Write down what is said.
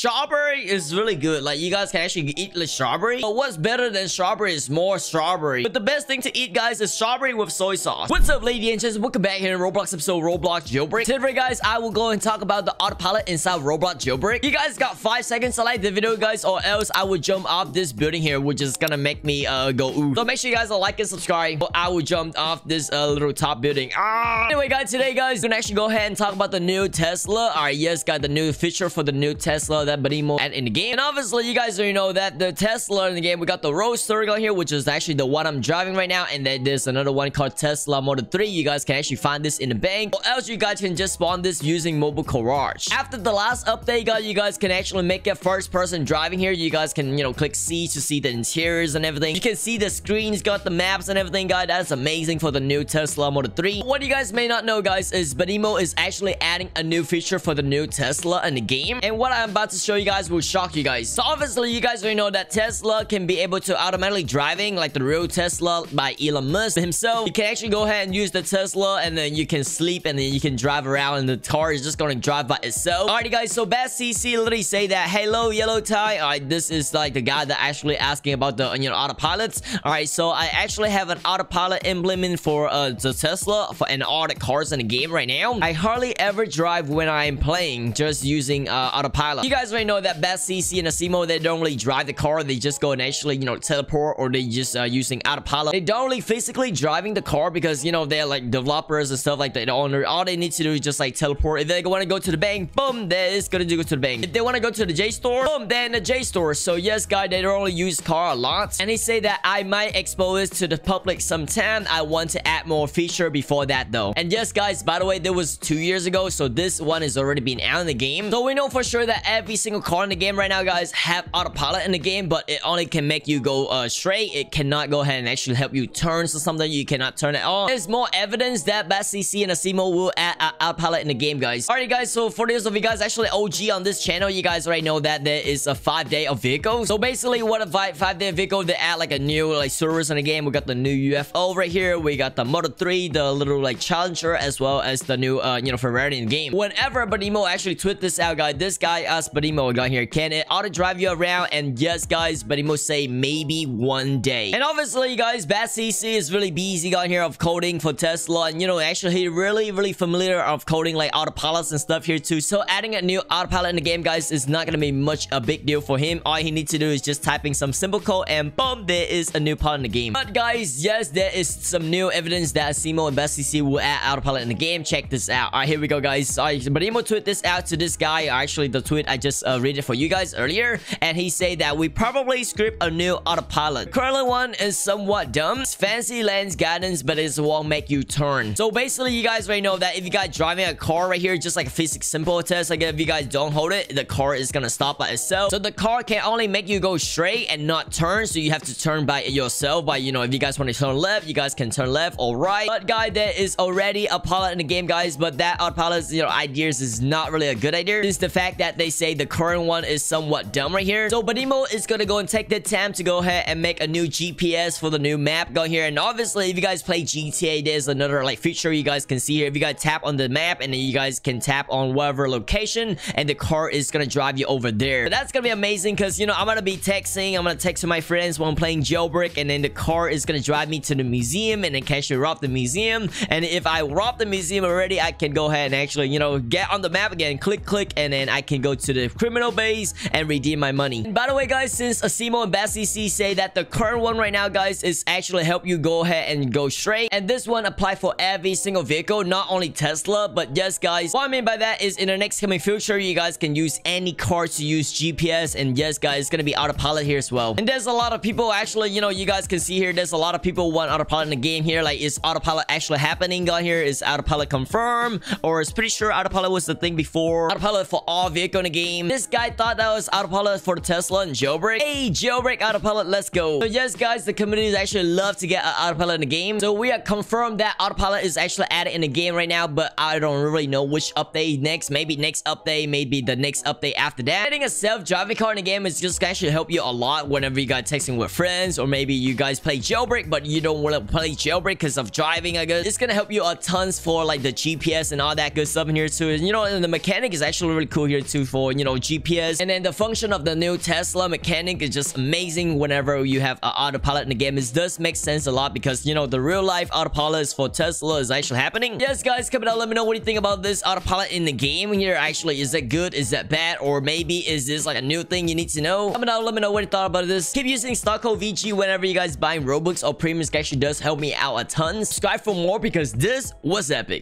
Strawberry is really good. Like, you guys can actually eat the strawberry. But what's better than strawberry is more strawberry. But the best thing to eat, guys, is strawberry with soy sauce. What's up, ladies and gents? Welcome back here in Roblox episode Roblox Jailbreak. Today, guys, I will go and talk about the autopilot inside Roblox Jailbreak. You guys got 5 seconds to like the video, guys, or else I will jump off this building here, which is gonna make me go ooh. So make sure you guys like and subscribe, or I will jump off this little top building. Anyway, guys, today, guys, we're gonna actually go ahead and talk about the new Tesla. Alright, yes, got the new feature for the new Tesla that Badimo added in the game. And obviously, you guys already know that the Tesla in the game, we got the Roadster going here, which is actually the one I'm driving right now. And then there's another one called Tesla Model 3. You guys can actually find this in the bank, or else you guys can just spawn this using Mobile Garage. After the last update, guys, you guys can actually make it first-person driving here. You guys can, you know, click C to see the interiors and everything. You can see the screens, got the maps and everything, guys. That's amazing for the new Tesla Model 3. What you guys may not know, guys, is Badimo is actually adding a new feature for the new Tesla in the game. And what I'm about to show you guys will shock you guys. So obviously, you guys already know that Tesla can be able to automatically driving like the real Tesla by Elon Musk himself. You can actually go ahead and use the Tesla, and then you can sleep, and then you can drive around, and the car is just going to drive by itself. Alrighty, guys, so Bad CC literally say that, hello, Yellow Tie. Alright, this is like the guy that actually asking about the, you know, autopilots. Alright, so I actually have an autopilot implement for the Tesla and all the cars in the game right now. I hardly ever drive when I'm playing, just using autopilot. You guys already know that Bad CC and Asimo, they don't really drive the car. They just go and actually, you know, teleport, or they just using autopilot. They don't really physically driving the car because, you know, they're like developers and stuff like that. All they need to do is just like teleport. If they want to go to the bank, boom, there is gonna go to the bank. If they want to go to the J store, boom, they're in the J store. So yes, guys, they don't really use car a lot. And he say that I might expose it to the public sometime. I want to add more feature before that though. And yes, guys, by the way, that was 2 years ago, so this one is already been out in the game. So we know for sure that every single car in the game right now, guys, have autopilot in the game, but it only can make you go straight. It cannot go ahead and actually help you turn to something. You cannot turn it on. There's more evidence that Bad CC and Asimo will add autopilot in the game, guys. Alright, guys, so for those of you guys actually OG on this channel, you guys already know that there is a 5-day of vehicle. So basically, what a 5-day vehicle, they add like a new like service in the game. We got the new UFO right here. We got the Model 3, the little like Challenger, as well as the new you know, Ferrari in the game. Whenever Badimo actually tweet this out, guys, this guy asked Badimo guy here, can it auto drive you around? And yes, guys, Badimo say maybe one day. And obviously, guys, Bad CC is really busy guy here of coding for Tesla, and you know, actually he really familiar of coding like autopilots and stuff here too. So adding a new autopilot in the game, guys, is not gonna be much a big deal for him. All he needs to do is just typing some simple code, and boom, there is a new pilot in the game. But guys, yes, there is some new evidence that Asimo and Bad CC will add autopilot in the game. Check this out. Alright, here we go, guys. Alright, Badimo tweet this out to this guy. Actually, the tweet I just read it for you guys earlier, and he said that we probably script a new autopilot. Current one is somewhat dumb. It's fancy lens guidance, but it won't make you turn. So basically, you guys already know that if you guys driving a car right here, just like a physics simple test, like if you guys don't hold it, the car is gonna stop by itself. So the car can only make you go straight and not turn, so you have to turn by yourself. By, you know, if you guys want to turn left, you guys can turn left or right. But guys, there is already a pilot in the game, guys, but that autopilot, you know, ideas is not really a good idea. It's the fact that they say the current one is somewhat dumb right here. So Badimo is gonna go and take the time to go ahead and make a new GPS for the new map going here. And obviously, if you guys play GTA, there's another like feature you guys can see here. If you guys tap on the map, and then you guys can tap on whatever location, and the car is gonna drive you over there. But that's gonna be amazing, because, you know, I'm gonna be texting. I'm gonna text to my friends while I'm playing Jailbreak, and then the car is gonna drive me to the museum, and then can actually rob the museum. And if I rob the museum already, I can go ahead and actually, you know, get on the map again, click, and then I can go to the criminal base and redeem my money. And by the way, guys, since Asimo and Bad CC say that the current one right now, guys, is actually help you go ahead and go straight, and this one apply for every single vehicle, not only Tesla. But yes, guys, what I mean by that is in the next coming future, you guys can use any car to use GPS. And yes, guys, it's gonna be autopilot here as well. And there's a lot of people actually, you know, you guys can see here, there's a lot of people want autopilot in the game here. Like, is autopilot actually happening on here? Is autopilot confirmed? Or it's pretty sure autopilot was the thing before. Autopilot for all vehicle in the game. This guy thought that was autopilot for the Tesla and Jailbreak. Hey, Jailbreak autopilot, let's go. So yes, guys, the community actually love to get an autopilot in the game. So we are confirmed that autopilot is actually added in the game right now, but I don't really know which update next. Maybe next update, maybe the next update after that. Adding a self-driving car in the game is just actually help you a lot whenever you guys texting with friends, or maybe you guys play Jailbreak, but you don't want to play Jailbreak because of driving, I guess. It's gonna help you a tons for like the GPS and all that good stuff in here too. And, you know, and the mechanic is actually really cool here too for, you know, know, GPS. And then the function of the new Tesla mechanic is just amazing whenever you have autopilot in the game. It does make sense a lot because, you know, the real life autopilot is for Tesla is actually happening. Yes, guys, comment down, let me know what you think about this autopilot in the game here. Actually, is that good? Is that bad? Or maybe is this like a new thing you need to know? Comment down, let me know what you thought about this. Keep using stock code VG whenever you guys buying Robux or premiums. Actually does help me out a ton. Subscribe for more because this was epic.